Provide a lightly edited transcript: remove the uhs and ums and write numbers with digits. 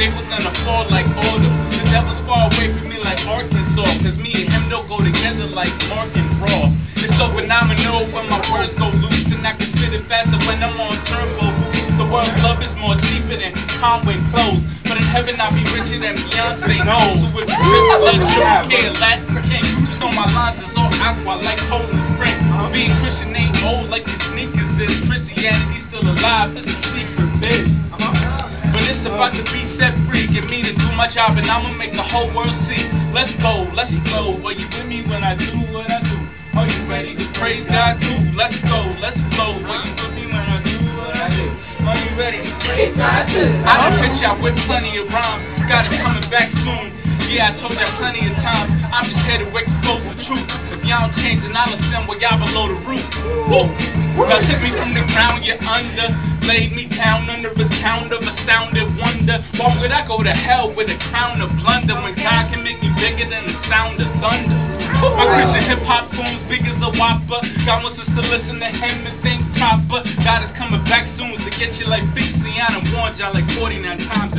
they was gonna fall like order. The devil's far away from me like Arkansas, cause me and him don't go together like Mark and Raw. It's so phenomenal when my words go loose, and I can spit it faster when I'm on turbo. The world's love is more cheaper than Conway clothes, but in heaven I'll be richer than Beyonce knows. So if you hair, Latin king, just on my lines is all aqua like holding spring. Being Christian ain't old like your sneakers is. Christianity still alive, it's a secret bitch. But it's about to be set free, get me to do my job and I'ma make the whole world see. Let's go, let's flow. Are you with me when I do what I do? Are you ready to praise God too? Let's go, let's flow. Are you with me when I do what I do? Are you ready to praise God too? I done pitch out with plenty of rhymes. Got it coming back soon. Yeah, I told y'all plenty of times. I'm just here to expose the truth. If y'all don't change, then I'll ascend while y'all below the roof. Woo! Y'all took me from the ground, you're under. Laid me down under a sound of astounded wonder. Why would I go to hell with a crown of blunder when God can make me bigger than the sound of thunder? My Christian hip-hop tunes big as a whopper. God wants us to listen to him and think proper. God is coming back soon to get you like 50. I done warned y'all like 49 times.